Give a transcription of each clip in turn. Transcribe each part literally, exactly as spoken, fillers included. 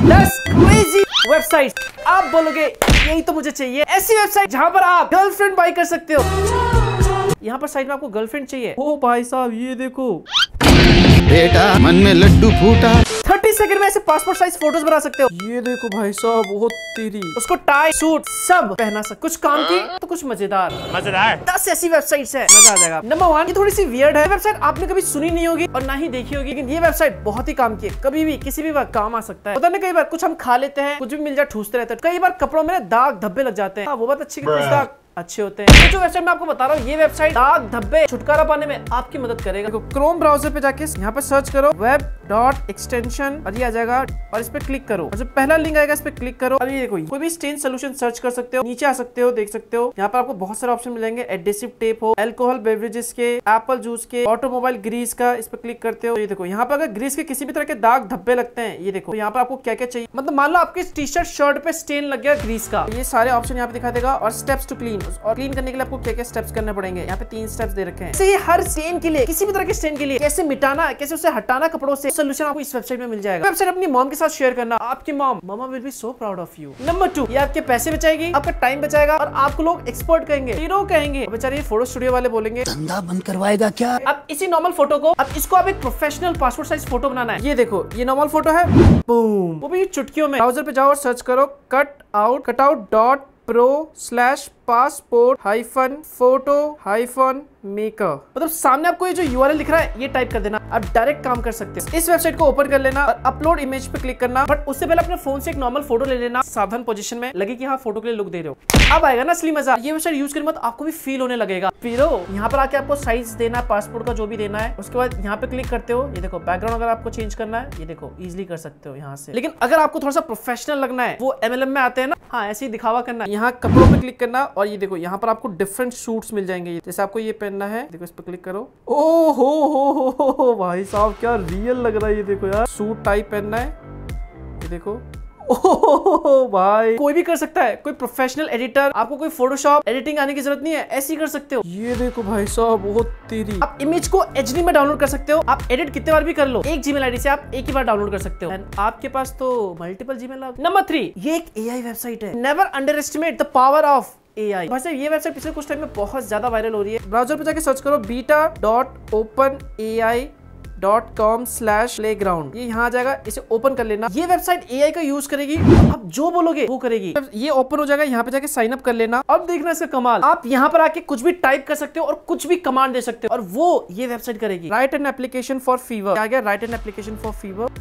दस crazy website. आप बोलोगे यही तो मुझे चाहिए, ऐसी वेबसाइट जहां पर आप गर्लफ्रेंड बाय कर सकते हो। यहाँ पर साइड में आपको गर्लफ्रेंड चाहिए। ओ भाई साहब ये देखो बेटा मन में लड्डू फूटा। तीस सेकंड में ऐसे पासपोर्ट साइज फोटोज बना सकते हो। ये देखो भाई साहब बहुत तेरी, उसको टाई सूट सब पहना सकते, कुछ काम की तो कुछ मजेदार मजेदार दस ऐसी वेबसाइट्स है, मजा आ जाएगा। नंबर वन, ये थोड़ी सी वियर्ड है वेबसाइट, आपने कभी सुनी नहीं होगी और ना ही देखी होगी, लेकिन ये वेबसाइट बहुत ही काम की है, कभी भी किसी भी वक्त काम आ सकता है। पता नहीं कई बार कुछ हम खा लेते हैं, कुछ भी मिल जाए ठूसते रहते हैं, कई बार कपड़ों में दाग धब्बे लग जाते हैं। वो बात अच्छी, कुछ दाग अच्छे होते हैं। तो जो वेबसाइट मैं आपको बता रहा हूँ, ये वेबसाइट दाग धब्बे छुटकारा पाने में आपकी मदद करेगा। देखो क्रोम ब्राउजर पे जाके यहाँ पे सर्च करो वेब डॉट एक्सटेंशन और ये आ जाएगा और इस पे क्लिक करो और जो पहला लिंक आएगा इस पे क्लिक करो और ये देखो कोई भी स्टेन सोल्यूशन सर्च कर सकते हो, नीचे आ सकते हो, देख सकते हो। यहाँ पर आपको बहुत सारे ऑप्शन मिलेंगे, एडेसिव टेप हो, अल्कोहल बेवरेजेस के, एप्पल जूस के, ऑटोमोबाइल ग्रीस का, इस पे क्लिक करते हो। ये देखो यहाँ पर अगर ग्रीस के किसी भी तरह के दाग धब्बे लगते हैं, ये देखो यहाँ पर आपको क्या क्या चाहिए, मतलब मान लो आपके टी शर्ट शर्ट पे स्टेन लग गया ग्रीस का, ये सारे ऑप्शन यहाँ पे दिखा देगा। और स्टेप्स टू क्लीन, और क्लीन करने के लिए आपको क्या क्या स्टेप्स करने पड़ेंगे, यहाँ पे तीन स्टेप्स दे रखे हैं। ये हर स्टेन के लिए, किसी भी तरह के स्टेन के लिए कैसे मिटाना, कैसे उसे हटाना कपड़ों से, सोल्यूशन आपको इस वेबसाइट में मिल जाएगा। वेबसाइट अपनी मॉम के साथ शेयर करना, आपकी mom mama will be so proud of you. Number two, ये आपके पैसे बचाएगी, आपका टाइम बचाएगा और आपको लोग एक्सपर्ट कहेंगे, हीरो कहेंगे। बेचारे फोटो स्टूडियो वाले बोलेंगे धंधा बंद करवाएगा क्या। अब इसी नॉर्मल फोटो को, अब इसको आप एक प्रोफेशनल पासपोर्ट साइज फोटो बनाना है। ये देखो ये नॉर्मल फोटो है, बूम, वो भी चुटकियों में। ब्राउजर पे जाओ और सर्च करो cut out cut out dot pro slash passport hyphen photo hyphen maker, मतलब सामने आपको ये जो यूआरएल दिख रहा है ये टाइप कर देना, आप डायरेक्ट काम कर सकते हैं। इस वेबसाइट को ओपन कर लेना और अपलोड इमेज पे क्लिक करना, बट उससे पहले अपने फोन से एक नॉर्मल फोटो ले लेना, सावधान पोजीशन में, लगे कि हाँ फोटो के लिए लुक दे रहे हो। अब आएगा ना असली मजा, ये वेबसाइट यूज करने बाद आपको भी फील होने लगेगा। फिर यहाँ पर आके आपको साइज देना है पासपोर्ट का, जो भी देना है, उसके बाद यहाँ पे क्लिक करते हो। ये देखो बैकग्राउंड अगर आपको चेंज करना है, ये देखो इजिली कर सकते हो यहाँ से। लेकिन अगर आपको थोड़ा सा प्रोफेशनल लगना है, वो एमएलएम में आते हैं ना, हाँ ऐसे ही दिखावा करना है, यहाँ कपड़ों पे क्लिक करना और ये देखो यहाँ पर आपको डिफरेंट सूट्स मिल जाएंगे। जैसे आपको ये पहनना है, देखो इस पे क्लिक करो। ओ हो हो हो हो भाई साहब क्या रियल लग रहा है, ये देखो यार, सूट टाइप पहनना है, ये देखो। ओह भाई कोई भी कर सकता है, कोई प्रोफेशनल एडिटर, आपको कोई फोटोशॉप एडिटिंग आने की जरूरत नहीं है, ऐसे ही कर सकते हो। ये देखो भाई साहब बहुत तेरी, आप इमेज को एचडी में डाउनलोड कर सकते हो, आप एडिट कितने बार भी कर लो, एक जीमेल आईडी से आप एक ही बार डाउनलोड कर सकते हो। एंड आपके पास तो मल्टीपल जीमेल। नंबर थ्री, ये एक एआई वेबसाइट है। Never underestimate the power of AI. वैसे ये वेबसाइट पिछले कुछ टाइम में बहुत ज्यादा वायरल हो रही है। ब्राउजर पे जाके सर्च करो beta dot open A I dot com slash playground, ये यहाँ आ जाएगा, इसे ओपन कर लेना। ये वेबसाइट एआई का यूज करेगी, आप जो बोलोगे वो करेगी। ये ओपन हो जाएगा, यहाँ पे जाके साइन अप कर लेना। अब देखना इसका कमाल, आप यहाँ पर आके कुछ भी टाइप कर सकते हो और कुछ भी कमांड दे सकते हो और वो ये वेबसाइट करेगी। Write an application for fever, आ गया write an application for fever.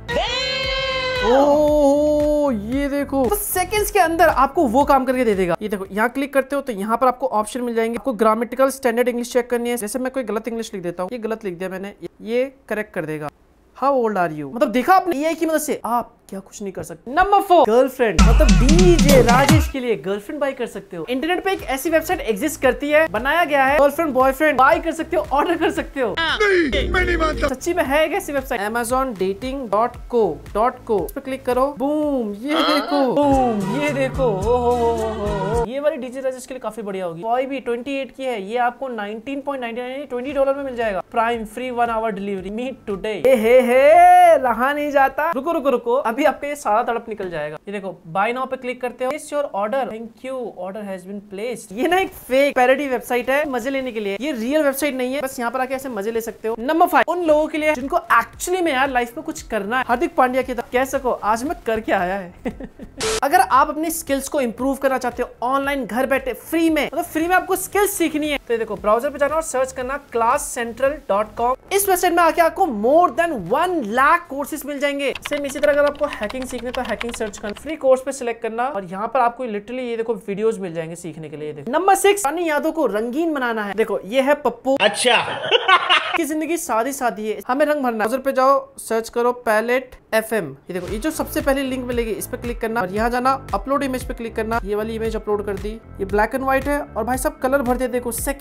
Oh ये देखो तो सेकंड्स के अंदर आपको वो काम करके दे देगा। ये देखो यहाँ क्लिक करते हो तो यहाँ पर आपको ऑप्शन मिल जाएंगे, आपको ग्रामेटिकल स्टैंडर्ड इंग्लिश चेक करनी है। जैसे मैं कोई गलत इंग्लिश लिख देता हूँ, ये गलत लिख दिया मैंने, ये करेक्ट कर देगा। हाउ ओल्ड आर यू, मतलब देखा आपने एआई की मदद से आप क्या कुछ नहीं कर सकते। नंबर फोर, गर्लफ्रेंड, मतलब डीजे राजेश के लिए गर्लफ्रेंड बाय कर सकते हो। इंटरनेट पे एक ऐसी वेबसाइट एग्जिस्ट करती है, बनाया गया है, गर्लफ्रेंड बॉयफ्रेंड बाय कर सकते हो, ऑर्डर कर सकते हो। नहीं, मैं नहीं मानता, सच्ची में है एक ऐसी website, Amazon dating dot co dot co, इस पे क्लिक करो, बूम, ये देखो, बूम, ये देखो, ओ हो हो हो, ये वाली डीजे राजेश के लिए काफी बढ़िया होगी। कोई भी अट्ठाईस की है, ये आपको nineteen point nine nine twenty dollar में मिल जाएगा, prime free one hour delivery, meet today. हे हे हे रहा नहीं जाता, रुको रुको रुको, अभी आपके सारा तड़प निकल जाएगा। ये देखो बाय नाउ पे क्लिक करते हो, place your order, thank you, order has been placed. ये ना एक फेक पैरोडी वेबसाइट है मजे लेने के लिए, ये रियल वेबसाइट नहीं है, बस यहाँ पर आके ऐसे मजे ले सकते हो। नंबर फाइव, उन लोगों के लिए जिनको एक्चुअली में यार लाइफ में कुछ करना है, हार्दिक पांड्या की तरह कह सको आज मैं करके आया है। अगर आप अपनी स्किल्स को इंप्रूव करना चाहते हो ऑनलाइन घर बैठे फ्री में, मतलब फ्री में आपको स्किल्स सीखनी है, तो देखो ब्राउजर पे जाना और सर्च करना क्लास सेंट्रल डॉट कॉम। इस वेबसाइट में आके आपको more than one lakh courses मिल जाएंगे। सेम इसी तरह अगर आपको हैकिंग सीखने तो हैकिंग सर्च करना, फ्री कोर्स पे सिलेक्ट करना और यहाँ पर आपको लिटरली ये देखो वीडियोस मिल जाएंगे सीखने के लिए। नंबर सिक्स, अपनी यादों को रंगीन बनाना है। देखो ये है पप्पू, अच्छा की जिंदगी सादी सादी है, हमें रंग भरना। ब्राउज़र पे जाओ, सर्च करो पैलेट एफएम, ये देखो ये जो सबसे पहले लिंक मिलेगी इस पे क्लिक करना और यहाँ जाना, अपलोड इमेज पे क्लिक करना, ये वाली इमेज अपलोड कर दी। ये ब्लैक एंड व्हाइट है और भाई सब कलर भर दे, देखो सेकंड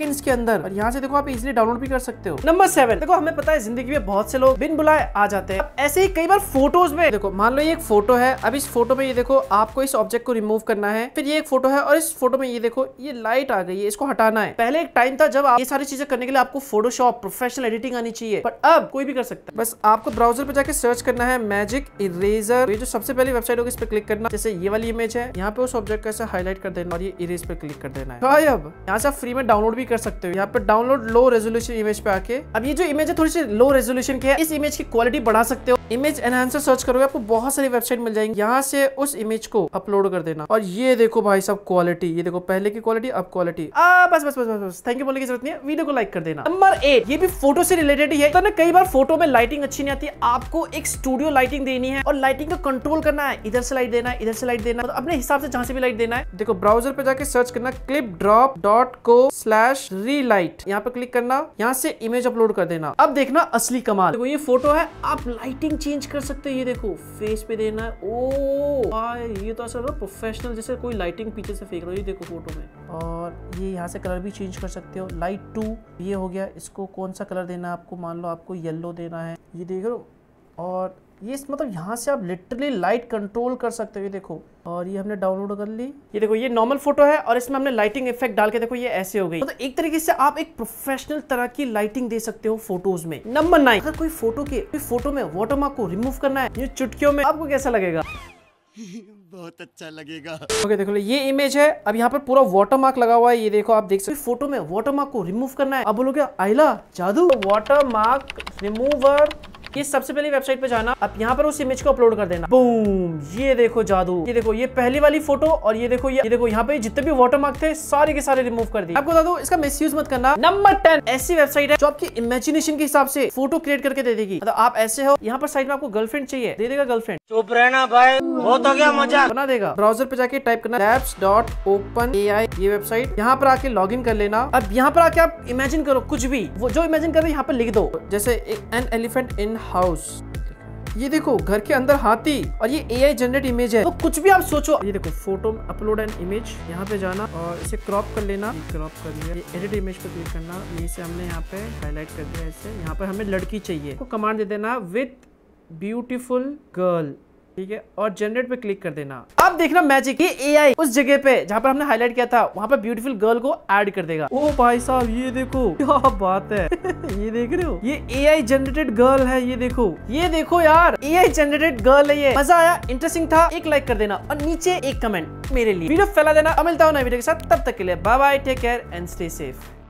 सेकंड्स के अंदर, और यहाँ से देखो आप इजीली डाउनलोड भी कर सकते हो। नंबर सेवन, देखो हमें पता है जिंदगी में बहुत से लोग बिन बुलाए आ जाते हैं। ऐसे ही कई बार फोटोज में देखो, मान लो ये एक फोटो है, अब इस फोटो में ये देखो आपको इस ऑब्जेक्ट को रिमूव करना है, फिर ये एक फोटो है और इस फोटो में ये देखो ये लाइट आ गई है, इसको हटाना है। पहले एक टाइम था जब आप ये सारी चीजें करने के लिए आपको फोटोशॉप प्रोफेशनल एडिटिंग आनी चाहिए, बट अब कोई भी कर सकता है। बस आपको ब्राउजर पे जाके सर्च करना है मैजिक इरेजर, ये जो सबसे पहली वेबसाइट होगी इस पे क्लिक करना। जैसे ये वाली इमेज है, यहाँ पे उस ऑब्जेक्ट को ऐसे हाईलाइट कर देना और ये इरेज पे क्लिक कर देना है। अब यहाँ से आप फ्री में डाउनलोड भी कर सकते हो। यहाँ पे डाउनलोड लो रेजोल्यूशन इमेज पे आके, अब ये जो इमेज है थोड़ी सी लो रेजोल्यूशन की है, इस इमेज की क्वालिटी बढ़ा सकते हो। इमेज एनहांसर सर्च करोगे आपको बहुत सारी वेबसाइट मिल जाएंगी, यहाँ से उस इमेज को अपलोड कर देना। और ये देखो भाई साहब क्वालिटी, ये देखो पहले की क्वालिटी अब क्वालिटी। आ बस बस बस बस बस थैंक यू बोलने की जरूरत नहीं है, वीडियो को लाइक कर देना। नंबर एट, ये भी फोटो से रिलेटेड ही है। तो ना कई बार फोटो में लाइटिंग अच्छी नहीं आती है, आपको एक स्टूडियो लाइटिंग देनी है और लाइटिंग को कंट्रोल करना है। इधर से लाइट देना है, इधर से लाइट देना है, तो अपने हिसाब से जहां से भी लाइट देना है। देखो ब्राउजर पे जाके सर्च करना clip drop dot co slash relight, यहाँ पे क्लिक करना, यहाँ से इमेज अपलोड कर देना। अब देखना असली कमाल, देखो ये फोटो है, आप लाइटिंग चेंज कर सकते हो। ये देखो फेस पे देना है, ओ भाई ये तो ऐसा प्रोफेशनल जैसे कोई लाइटिंग पीछे से फेंक रहा है। ये देखो फोटो में, और ये यहाँ से कलर भी चेंज कर सकते हो। लाइट टू ये हो गया, इसको कौन सा कलर देना है आपको, मान लो आपको येलो देना है, ये देख लो। और ये मतलब यहाँ से आप लिटरली लाइट कंट्रोल कर सकते हो। ये देखो, और ये हमने डाउनलोड कर ली। ये देखो ये नॉर्मल फोटो है और इसमें हमने लाइटिंग इफेक्ट डाल के देखो ये ऐसे हो गई। मतलब एक तरीके से आप एक प्रोफेशनल तरह की लाइटिंग दे सकते हो फोटोज में। नंबर नाइन, अगर कोई फोटो के कोई फोटो में वाटरमार्क को रिमूव करना है ये चुटकियों में, आपको कैसा लगेगा? बहुत अच्छा लगेगा। ओके okay, देखो ये इमेज है, अब यहाँ पर पूरा वाटरमार्क लगा हुआ है। ये देखो आप देख सकते हो फोटो में वाटरमार्क को रिमूव करना है। अब बोलोगे आइला जादू, वाटरमार्क रिमूवर, ये सबसे पहली वेबसाइट पे जाना, अब यहाँ पर उस इमेज को अपलोड कर देना। बूम, ये देखो जादू। ये देखो ये पहली वाली फोटो, और ये देखो ये, ये देखो यहाँ पे जितने भी वाटरमार्क थे सारे के सारे रिमूव कर दिए। आपको बता दो इसका मिसयूज मत करना। नंबर टेन, ऐसी वेबसाइट है जो आपकी इमेजिनेशन के हिसाब से फोटो क्रिएट करके दे देगी। मतलब आप ऐसे हो, यहाँ पर साइड में आपको गर्लफ्रेंड चाहिए, दे देगा गर्लफ्रेंड। चुप रहना भाई, बहुत हो गया मजा, बना देगा। ब्राउजर पे जाके टाइप करना labs dot open A I, ये वेबसाइट, यहाँ पर आके लॉग इन कर लेना। अब यहाँ पर आके आप इमेजिन करो कुछ भी, वो जो इमेजिन कर रहे यहाँ पर लिख दो। जैसे एन एलिफेंट इन हाउस, ये देखो घर के अंदर हाथी, और ये एआई जनरेट इमेज है, तो कुछ भी आप सोचो। ये देखो फोटो अपलोड एन इमेज, यहाँ पे जाना और इसे क्रॉप कर लेना। क्रॉप कर लिया, ये एडिट इमेज पे क्लिक करना, ये से हमने यहाँ पे हाईलाइट कर दिया ऐसे। यहाँ पर हमें लड़की चाहिए, तो कमांड दे देना विथ ब्यूटीफुल गर्ल, ठीक है, और जनरेट पे क्लिक कर देना। अब देखना मैजिक, ये एआई उस जगह पे जहाँ पर हमने हाईलाइट किया था वहाँ पर ब्यूटीफुल गर्ल को ऐड कर देगा। ओ भाई साहब ये देखो क्या बात है ये देख रहे हो, ये एआई जनरेटेड गर्ल है। ये देखो ये देखो यार, एआई जनरेटेड गर्ल है ये। मजा आया, इंटरेस्टिंग था, एक लाइक कर देना और नीचे एक कमेंट मेरे लिए, वीडियो फैला देना। अब मिलता हूँ नए वीडियो के साथ, तब तक के लिए bye bye, take care and stay safe.